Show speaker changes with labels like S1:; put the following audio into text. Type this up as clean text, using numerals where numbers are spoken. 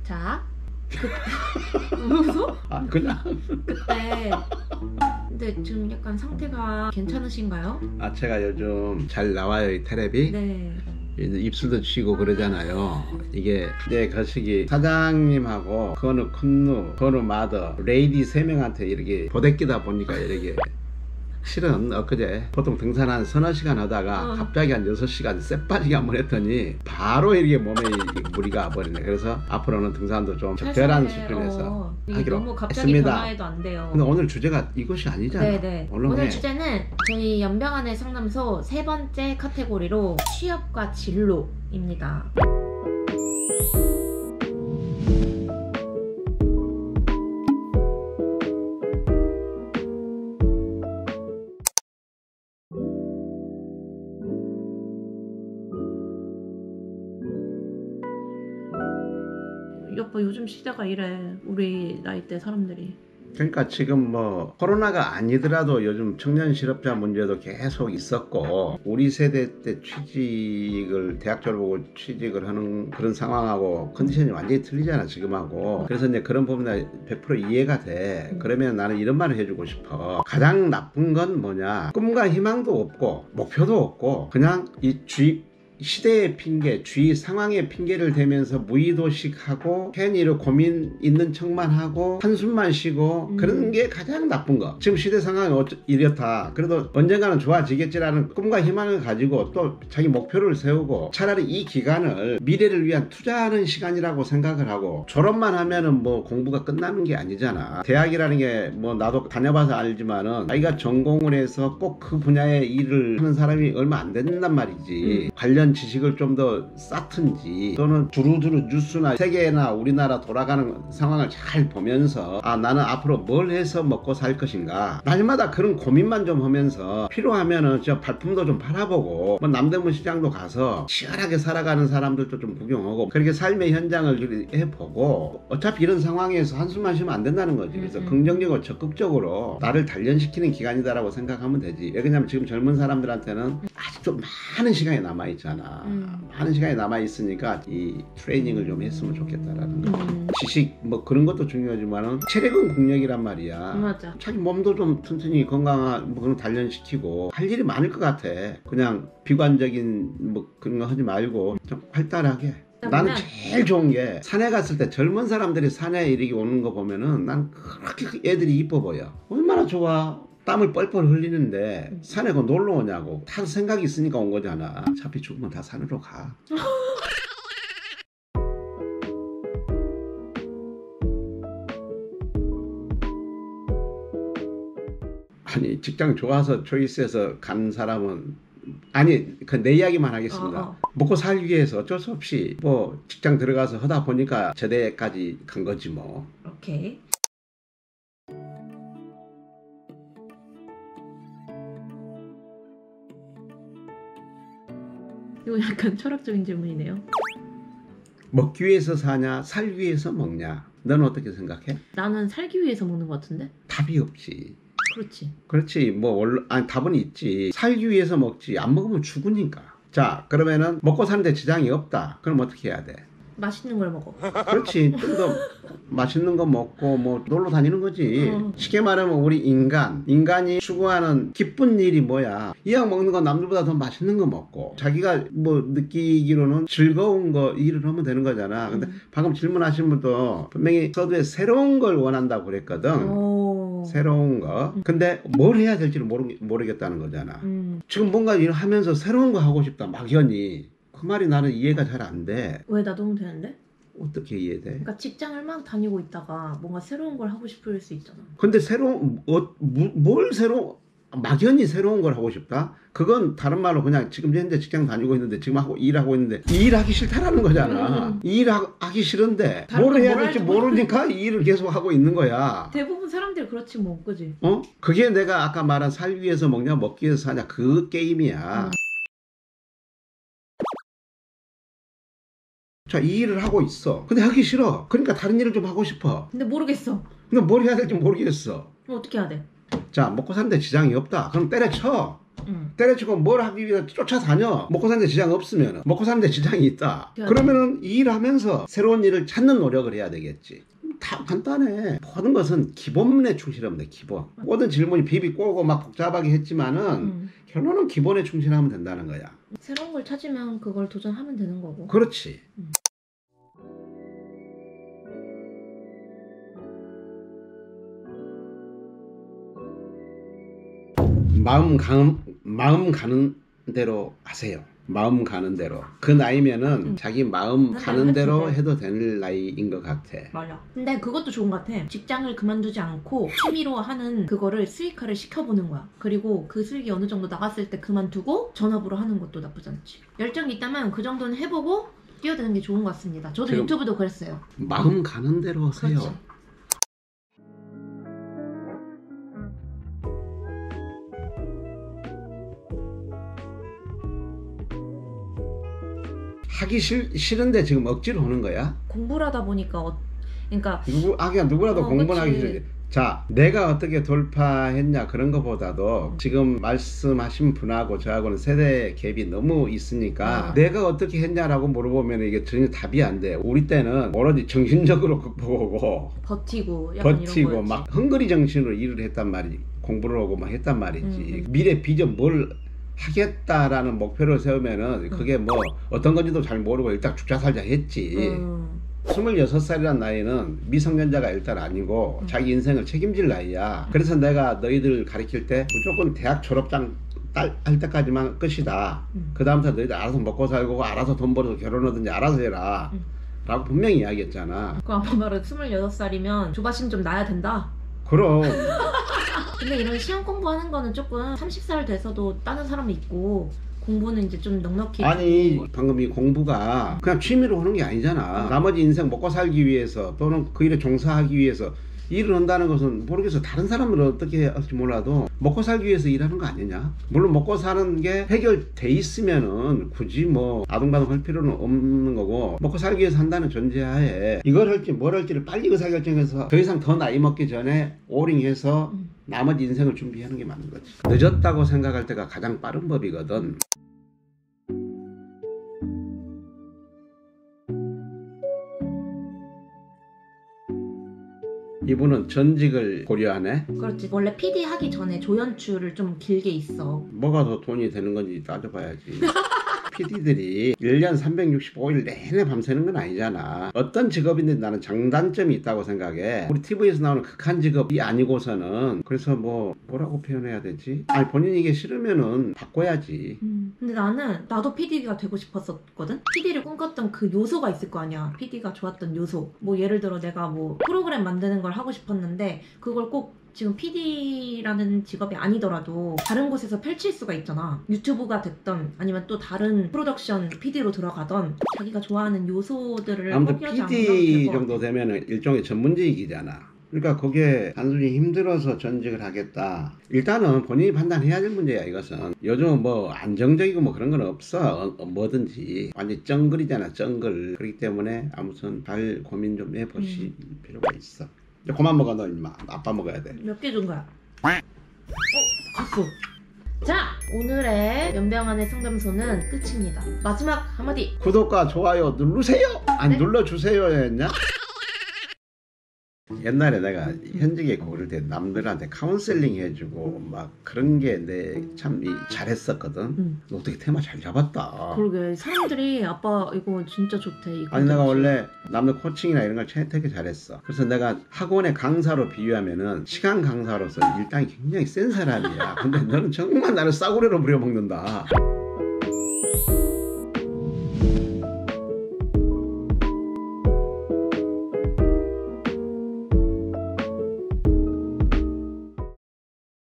S1: 자, 웃어?
S2: 아 그냥
S1: 그때 근데 지금 약간 상태가 괜찮으신가요?
S2: 아 제가 요즘 잘 나와요 이 텔레비.
S1: 네.
S2: 이제 입술도 치고 그러잖아요. 이게 내 거시기 사장님하고 건우 쿤누 건우 마더 레이디 3명한테 이렇게 보대끼다 보니까 이렇게 실은 엊그제 보통 등산 한 서너 시간 하다가 갑자기 한 6시간 쎄빠지게 한번 했더니 바로 이렇게 몸에 무리가 와버리네. 그래서 앞으로는 등산도 좀 적절한 수준에서 하기로
S1: 너무 갑자기
S2: 했습니다.
S1: 변화해도 안 돼요.
S2: 근데 오늘 주제가 이것이 아니잖아.
S1: 네네. 오늘 주제는 저희 연병안의 상담소 3번째 카테고리로 취업과 진로입니다. 여보 요즘 시대가 이래. 우리 나이대 사람들이.
S2: 그러니까 지금 뭐 코로나가 아니더라도 요즘 청년 실업자 문제도 계속 있었고 우리 세대 때 취직을 대학 졸업하고 취직을 하는 그런 상황하고 컨디션이 완전히 틀리잖아 지금하고. 그래서 이제 그런 부분에 100% 이해가 돼. 그러면 나는 이런 말을 해주고 싶어. 가장 나쁜 건 뭐냐, 꿈과 희망도 없고 목표도 없고 그냥 이 시대의 핑계, 주위 상황의 핑계를 대면서 무의도식하고 괜히 고민 있는 척만 하고 한숨만 쉬고 그런 게 가장 나쁜 거. 지금 시대 상황이 이렇다. 그래도 언젠가는 좋아지겠지라는 꿈과 희망을 가지고 또 자기 목표를 세우고 차라리 이 기간을 미래를 위한 투자하는 시간이라고 생각을 하고, 졸업만 하면은 뭐 공부가 끝나는 게 아니잖아. 대학이라는 게 뭐 나도 다녀봐서 알지만은 자기가 전공을 해서 꼭 그 분야의 일을 하는 사람이 얼마 안 된단 말이지. 관련 지식을 좀 더 쌓든지 또는 두루두루 뉴스나 세계나 우리나라 돌아가는 상황을 잘 보면서 아 나는 앞으로 뭘 해서 먹고 살 것인가, 날마다 그런 고민만 좀 하면서 필요하면은 저 발품도 좀 팔아보고 뭐 남대문 시장도 가서 치열하게 살아가는 사람들도 좀 구경하고 그렇게 삶의 현장을 해보고, 어차피 이런 상황에서 한숨만 쉬면 안 된다는 거지. 그래서 긍정적으로 적극적으로 나를 단련시키는 기간이다라고 생각하면 되지. 왜냐면 지금 젊은 사람들한테는 아직도 많은 시간이 남아있잖아. 많은 시간이 남아있으니까 이 트레이닝을 좀 했으면 좋겠다라는 거. 지식 뭐 그런 것도 중요하지만은 체력은 국력이란 말이야.
S1: 맞아.
S2: 자기 몸도 좀 튼튼히 건강한 뭐 그런 단련시키고 할 일이 많을 것 같아. 그냥 비관적인 뭐 그런 거 하지 말고 좀 활달하게. 나는 제일 좋은 게 산에 갔을 때 젊은 사람들이 산에 이렇게 오는 거 보면은 난 그렇게 애들이 이뻐 보여. 얼마나 좋아. 땀을 뻘뻘 흘리는데 산에 놀러 오냐고. 다 생각이 있으니까 온 거잖아. 어차피 죽으면 다 산으로 가. 아니 직장 좋아서 초이스해서 간 사람은 아니 그 내 이야기만 하겠습니다. 먹고 살기 위해서 어쩔 수 없이 뭐 직장 들어가서 하다 보니까 제대까지 간 거지 뭐.
S1: 오케이. 이거 약간 철학적인 질문이네요. 먹기
S2: 위해서 사냐 살기 위해서 먹냐, 너는 어떻게 생각해?
S1: 나는 살기 위해서 먹는 것 같은데?
S2: 답이 없지.
S1: 그렇지
S2: 뭐 아니 답은 있지. 살기 위해서 먹지. 안 먹으면 죽으니까. 자 그러면은 먹고 사는데 지장이 없다. 그럼 어떻게 해야 돼?
S1: 맛있는 걸 먹어.
S2: 그렇지. 좀 더 맛있는 거 먹고 뭐 놀러 다니는 거지. 쉽게 말하면 우리 인간이 추구하는 기쁜 일이 뭐야? 이왕 먹는 건 남들보다 더 맛있는 거 먹고 자기가 뭐 느끼기로는 즐거운 거 일을 하면 되는 거잖아. 근데 방금 질문하신 분도 분명히 서두에 새로운 걸 원한다고 그랬거든. 새로운 거. 근데 뭘 해야 될지를 모르겠다는 거잖아. 지금 뭔가 일을 하면서 새로운 거 하고 싶다 막연히. 그 말이 나는 이해가 잘 안 돼.
S1: 왜? 나도 하면 되는데?
S2: 어떻게 이해돼?
S1: 그러니까 직장을 막 다니고 있다가 뭔가 새로운 걸 하고 싶을 수 있잖아.
S2: 근데 막연히 새로운 걸 하고 싶다? 그건 다른 말로 그냥 지금 현재 직장 다니고 있는데 지금 일하고 있는데 이 일하기 싫다라는 거잖아. 이 일하기 싫은데 뭘 해야 될지 모르니까 이 일을 계속 하고 있는 거야.
S1: 대부분 사람들이 그렇지 뭐, 그지?
S2: 그게 내가 아까 말한 살기 위해서 먹냐 먹기 위해서 사냐 그 게임이야. 자, 이 일을 하고 있어. 근데 하기 싫어. 그러니까 다른 일을 좀 하고 싶어.
S1: 근데 모르겠어.
S2: 근데 뭘 해야 될지 모르겠어.
S1: 그럼 어떻게 해야 돼?
S2: 자, 먹고 사는데 지장이 없다. 그럼 때려쳐. 때려치고 뭘 하기 위해 쫓아다녀. 먹고 사는데 지장 없으면. 먹고 사는데 지장이 있다. 그러면은 일하면서 새로운 일을 찾는 노력을 해야 되겠지. 다 간단해. 모든 것은 기본에 충실하면 돼. 기본. 모든 질문이 비비 꼬고 막 복잡하게 했지만은 결론은 기본에 충실하면 된다는 거야.
S1: 새로운 걸 찾으면 그걸 도전하면 되는 거고.
S2: 그렇지. 마음 가는 대로 하세요. 마음 가는 대로. 그 나이면은 자기 마음 가는 대로 해도 될 나이인 것 같아.
S1: 맞아. 근데 그것도 좋은 것 같아. 직장을 그만두지 않고 취미로 하는 그거를 수익화를 시켜보는 거야. 그리고 그 수익이 어느 정도 나갔을 때 그만두고 전업으로 하는 것도 나쁘지 않지. 열정이 있다면 그 정도는 해보고 뛰어드는 게 좋은 것 같습니다. 저도 유튜브도 그랬어요.
S2: 마음 가는 대로 하세요.
S1: 그렇지.
S2: 하기 싫은데 지금 억지로 하는 거야?
S1: 공부를 하다 보니까 그러니까
S2: 누구라도 공부는 하기
S1: 그치.
S2: 싫지. 자, 내가 어떻게 돌파했냐 그런 것보다도 지금 말씀하신 분하고 저하고는 세대 갭이 너무 있으니까 내가 어떻게 했냐라고 물어보면 이게 전혀 답이 안 돼. 우리 때는 오로지 정신적으로 극복하고
S1: 버티고 약간 이런
S2: 버티고
S1: 거였지.
S2: 막 헝그리 정신으로 일을 했단 말이지. 공부를 하고 막 했단 말이지. 미래 비전 뭘 하겠다라는 목표를 세우면은 그게 뭐 어떤 건지도 잘 모르고 일단 죽자 살자 했지. 26살이란 나이는 미성년자가 일단 아니고 자기 인생을 책임질 나이야. 그래서 내가 너희들 가르칠 때 무조건 대학 졸업장 할 때까지만 끝이다. 그 다음부터 너희들 알아서 먹고 살고 알아서 돈 벌어서 결혼하든지 알아서 해라 라고 분명히 이야기했잖아.
S1: 그 아빠 말은 26살이면 조바심 좀 나야 된다.
S2: 그럼
S1: 근데 이런 시험 공부하는 거는 조금 30살 돼서도 따는 사람이 있고 공부는 이제 좀 넉넉히.
S2: 아니 방금 이 공부가 그냥 취미로 하는 게 아니잖아. 나머지 인생 먹고 살기 위해서 또는 그 일에 종사하기 위해서 일을 한다는 것은 모르겠어. 다른 사람은 어떻게 할지 몰라도 먹고 살기 위해서 일하는 거 아니냐. 물론 먹고 사는 게 해결돼 있으면은 굳이 뭐 아둥바둥 할 필요는 없는 거고, 먹고 살기 위해서 한다는 전제하에 이걸 할지 뭘 할지를 빨리 의사결정해서 더 이상 더 나이 먹기 전에 오링해서 나머지 인생을 준비하는 게 맞는 거지. 늦었다고 생각할 때가 가장 빠른 법이거든. 이분은 전직을 고려하네.
S1: 그렇지. 원래 PD 하기 전에 조연출을 좀 길게 있어.
S2: 뭐가 더 돈이 되는 건지 따져봐야지. PD들이 1년 365일 내내 밤새는 건 아니잖아. 어떤 직업인데 나는 장단점이 있다고 생각해. 우리 TV에서 나오는 극한 직업이 아니고서는, 그래서 뭐라고 표현해야 되지? 아니 본인이 이게 싫으면은 바꿔야지.
S1: 근데 나도 PD가 되고 싶었었거든? PD를 꿈꿨던 그 요소가 있을 거 아니야. PD가 좋았던 요소. 뭐 예를 들어 내가 뭐 프로그램 만드는 걸 하고 싶었는데 그걸 꼭 지금 PD라는 직업이 아니더라도 다른 곳에서 펼칠 수가 있잖아. 유튜브가 됐던 아니면 또 다른 프로덕션 PD로 들어가던 자기가 좋아하는 요소들을
S2: 아무튼
S1: 포기하지 않고
S2: PD 정도 되면은 일종의 전문직이잖아. 그러니까 그게 단순히 힘들어서 전직을 하겠다. 일단은 본인이 판단해야 될 문제야. 이것은 요즘 뭐 안정적이고 뭐 그런 건 없어. 뭐든지 완전 쩡글이잖아. 쩡글. 그렇기 때문에 아무튼 잘 고민 좀 해보실 필요가 있어. 이제 그만 먹어 너 임마. 아빠 먹어야 돼.
S1: 몇 개 준 거야? 갔어. 자, 오늘의 연병안의 상담소는 끝입니다. 마지막 한마디.
S2: 구독과 좋아요 누르세요. 안
S1: 네?
S2: 눌러주세요 했냐? 옛날에 내가 현직에 고를 때 남들한테 카운셀링 해주고 막 그런 게 내 참 잘했었거든. 너 어떻게 테마 잘 잡았다.
S1: 그러게 사람들이 아빠 이거 진짜 좋대. 이
S2: 아니 내가
S1: 콘텐츠.
S2: 원래 남들 코칭이나 이런 걸 되게 잘했어. 그래서 내가 학원의 강사로 비유하면은 시간 강사로서 일당이 굉장히 센 사람이야. 근데 너는 정말 나를 싸구려로 부려먹는다.